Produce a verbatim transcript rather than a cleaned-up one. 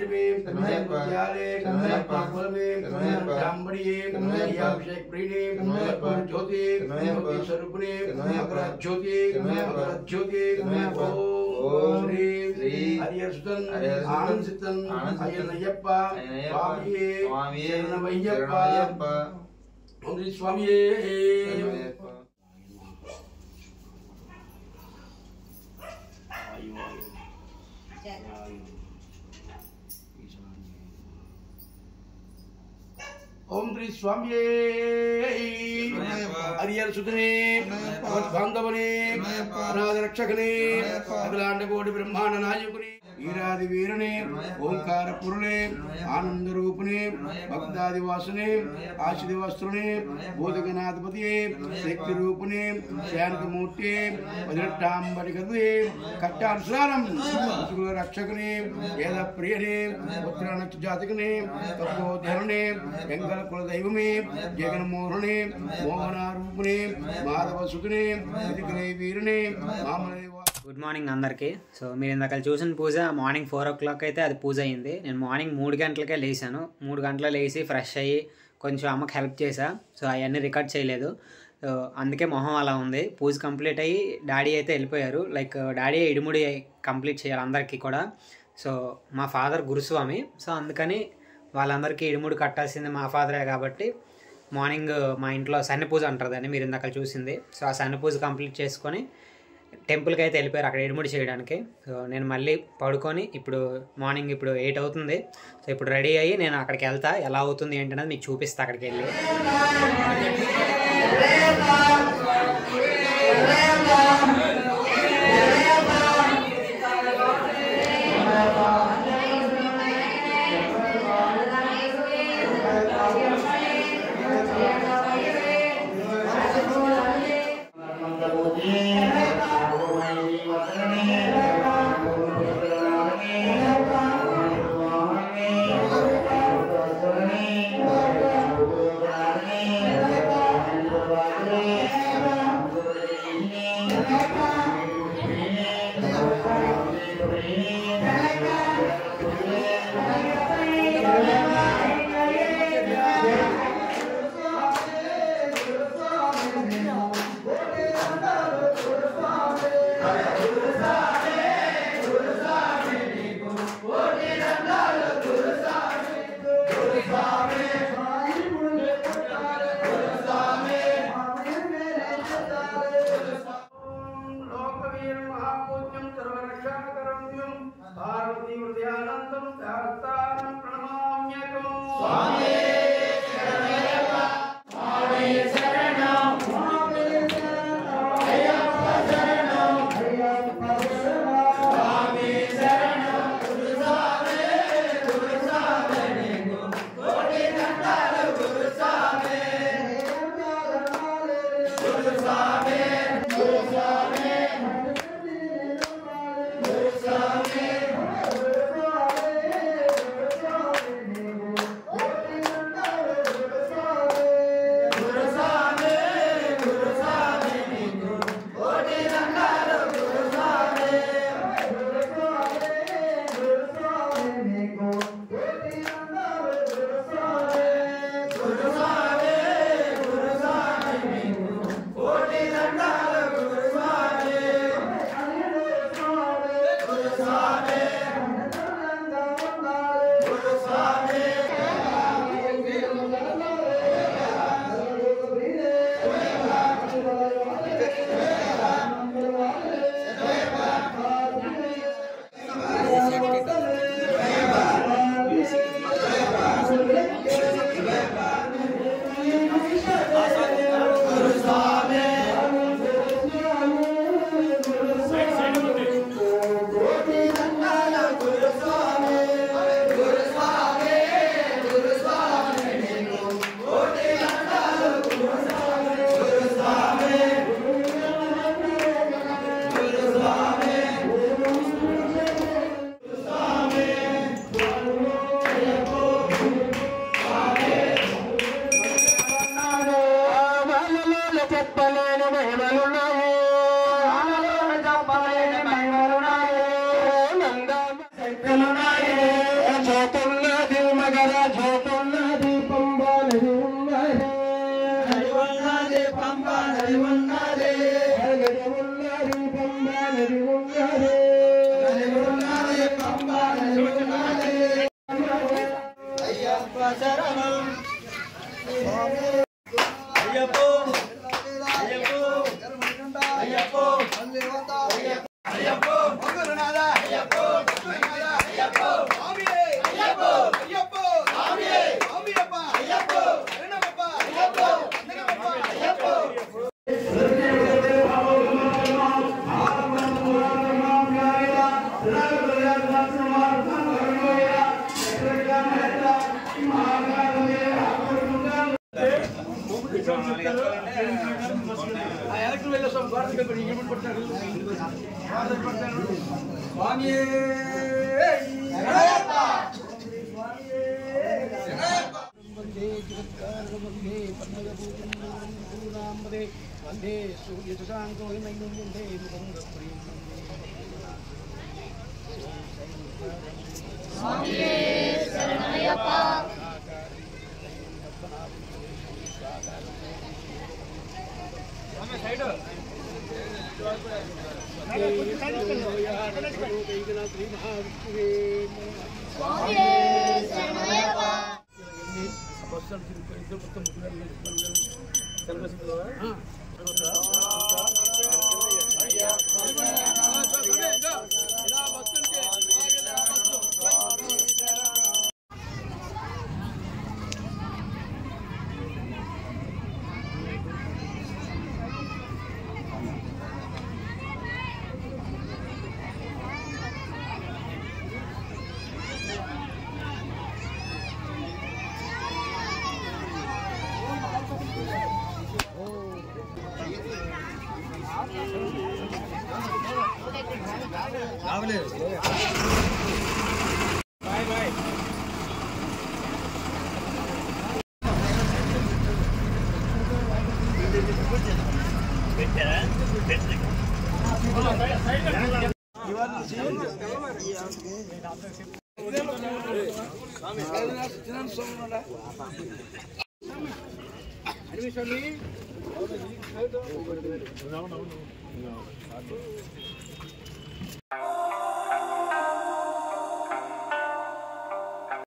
मंडपे विद्यालय कुलवे ब्राह्मणीये अभिषेक प्रिये ज्योति ज्योति स्वरूपणे ज्योति ज्योति ओम श्री हरिहरसुतन आनंद सिद्धन अय्यप्पा स्वामी शरणमय्यप्पा ओम श्री स्वामी ओम श्री स्वामी हरिहरसुतने बांधवने अनाथ रक्षकने अखिलांड कोटि ब्रह्मांड नायकने वीरादि वीरने ओंकार पुरने आनंद रूपने भक्तादि वासने आशिद वस्त्रने बोधगनाधिपतिये शक्ति रूपने शांत मूर्ति वज्रटांबरिकते कट्टानुसारम रक्षकने वेद प्रियने पुत्राण जातकने तपोधरणे गंगल कुल दैवमे जगन्मोहने मोहनारूपने माधवसुतने वीरने मामले గుడ్ మార్నింగ్ అందరికీ. సో మీరు ఇందాక చూసిన పూజ మార్నింగ్ ఫోర్ ఓ క్లాక్ అయితే అది పూజ అయింది. నేను మార్నింగ్ మూడు గంటలకే లేచాను. మూడు గంటల లేచి ఫ్రెష్ అయ్యి కొంచెం అమ్మకి హెల్ప్ చేశా. సో అవన్నీ రికార్డ్ చేయలేదు. సో అందుకే మొహం అలా ఉంది. పూజ కంప్లీట్ అయ్యి డాడీ అయితే వెళ్ళిపోయారు. లైక్ డాడీ ఇడుముడి కంప్లీట్ చేయాలి అందరికీ కూడా. సో మా ఫాదర్ గురుస్వామి. సో అందుకని వాళ్ళందరికీ ఇడుముడి కట్టాల్సింది మా ఫాదరే కాబట్టి మార్నింగ్ మా ఇంట్లో సన్ని పూజ అంటారు దాన్ని, మీరు ఇందాక చూసింది. సో ఆ సన్ని పూజ కంప్లీట్ చేసుకొని టెంపుల్కి అయితే వెళ్ళిపోయారు అక్కడ ఇడుముడి చేయడానికి. సో నేను మళ్ళీ పడుకొని ఇప్పుడు మార్నింగ్ ఇప్పుడు ఎయిట్ అవుతుంది. సో ఇప్పుడు రెడీ అయ్యి నేను అక్కడికి వెళ్తా. ఎలా అవుతుంది ఏంటనేది మీకు చూపిస్తా అక్కడికి వెళ్ళి. జ్యోతున్నది మగర జ్యోతున్నది పంబా నది ఉన్నది ఉన్నది పంబా నది ఉన్నది ఉన్నది పంబా నది ఉన్నది ఉన్నది పంబా నది ఉన్నది అయ్యప్ప శరణం అయ్యప్పో అయ్యప్పో అయ్యప్పో అయ్యప్పో మంగళనాథ అయ్యప్పో అయ్యప్పో స్వామియే అయ్యప్పో అయ్యప్పో స్వామియే స్వామియప్ప అయ్యప్పో శరణమప్ప అయ్యప్పో శరణమప్ప అయ్యప్పో వందే సూర్యశాంతో వందే స్వామియే శరణయ్యప్ప సైడ్ బాయ్ బాయ్ అనిమిషమి